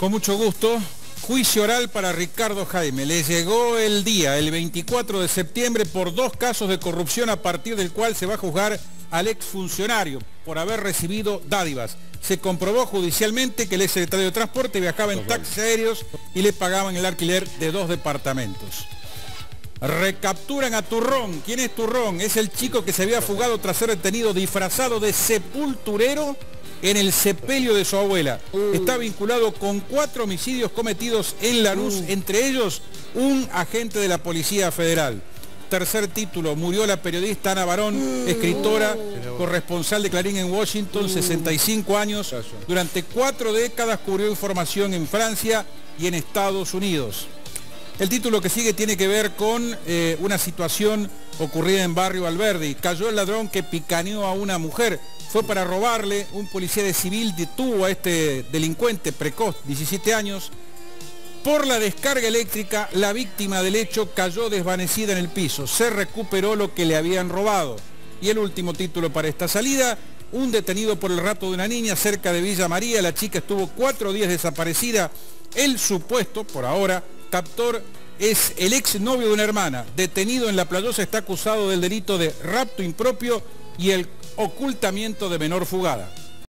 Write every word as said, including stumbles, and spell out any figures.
Con mucho gusto. Juicio oral para Ricardo Jaime. Le llegó el día, el veinticuatro de septiembre, por dos casos de corrupción a partir del cual se va a juzgar al exfuncionario por haber recibido dádivas. Se comprobó judicialmente que el exsecretario de Transporte viajaba en taxis aéreos y le pagaban el alquiler de dos departamentos. Recapturan a Turrón. ¿Quién es Turrón? Es el chico que se había fugado tras ser detenido disfrazado de sepulturero en el sepelio de su abuela. Uh. Está vinculado con cuatro homicidios cometidos en Lanús, uh. entre ellos un agente de la Policía Federal. Tercer título, murió la periodista Ana Barón, uh. escritora, uh. corresponsal de Clarín en Washington, uh. sesenta y cinco años. Durante cuatro décadas cubrió información en Francia y en Estados Unidos. El título que sigue tiene que ver con eh, una situación ocurrida en Barrio Alberdi. Cayó el ladrón que picaneó a una mujer. Fue para robarle. Un policía de civil detuvo a este delincuente precoz, diecisiete años. Por la descarga eléctrica, la víctima del hecho cayó desvanecida en el piso. Se recuperó lo que le habían robado. Y el último título para esta salida: un detenido por el rapto de una niña cerca de Villa María. La chica estuvo cuatro días desaparecida. El supuesto, por ahora, captor es el exnovio de una hermana. Detenido en La Playosa, está acusado del delito de rapto impropio y el ocultamiento de menor fugada.